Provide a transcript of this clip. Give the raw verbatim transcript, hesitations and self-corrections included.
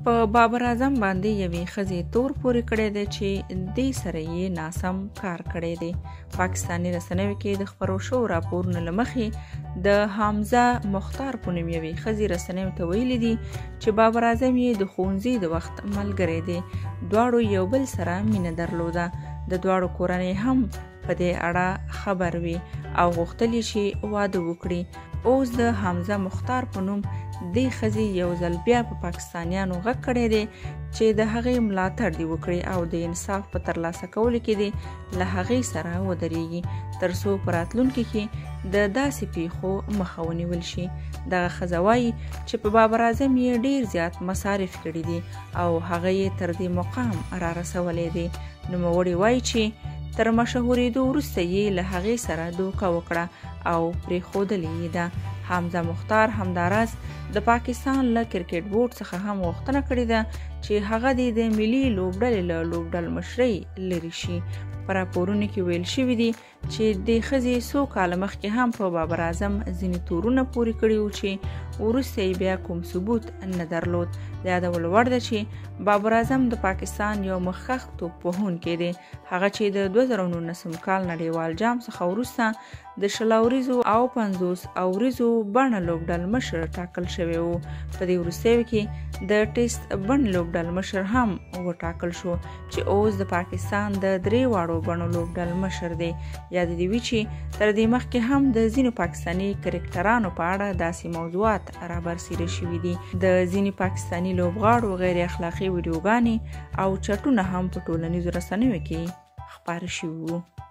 په بابر اعظم باندې یوې ښځې تور پورې کړی دی چې دې سره یې ناسم کار کړی دی. پاکستاني رسنیو کې د خپرو شوو راپورونو له مخې د حمزه مختار په نوم یوې ښځې رسنیو ته ویلي دي چې بابر اعظم یې د ښوونځي د وخت ملګری دی. دواړو یو بل سره مینه درلوده. د دواړو کورنۍ هم په دې اړه خبر وي او غوښتل یې چې واده وکړي. اوس د حمزه مختار په نوم دې ښځې یو ځل بیا په پاکستانیانو غږ کړی دی چې د هغې ملاتړ دې وکړي او د انصاف په ترلاسه کولو کې دې له هغې سره ودرېږي تر څو په راتلونکي کې د داسې پیښو مخه ونیول شي. دغه ښځه وایي چې په بابر اعظم یې ډېر زیات مصارف کړي دي او هغه یې تر دې مقام را رسولی دی. نوموړې وایي چې تر مشهورېدو وروسته یې له هغې سره دوکه وکړه او پرېښودلې یې ده. حمزه مختار همداراز د پاکستان له کرکټ بورډ څخه هم غوښتنه کړې ده چې هغه دې د ملي لوبډلې له لوبډل مشرۍ لرې شي. په راپورونو کې ویل شوي دي چې دې ښځې څو کاله مخکې هم په بابر اعظم ځینې تورونه پورې کړي وو چې وروسته یې بیا کوم ثبوت نه درلود. د یادولو وړ ده چې بابر اعظم د پاکستان یو مخکښ توپوهونکی دی. هغه چې د دوه زره نولسم کال نړیوال جام څخه وروسته د شل اوریزو او پنځوس اوریزو بڼه لوبډل مشر ټاکل شوی وو. په دې وروستیو کې د ټیسټ بڼ لوبډل مشر هم وټاکل شو چې اوس د پاکستان د درې واړو بڼو لوبډل مشر دی. یاد دې وي چې تر دې مخکې هم د ځینو پاکستاني کرکټرانو په اړه داسې موضوعات رابرسېره شوي دي. د ځینې پاکستاني لوبغاړو غیر اخلاقي ویډیوګانې او چټونه هم په ټولنیزو رسنیو کې خپاره شوي وو.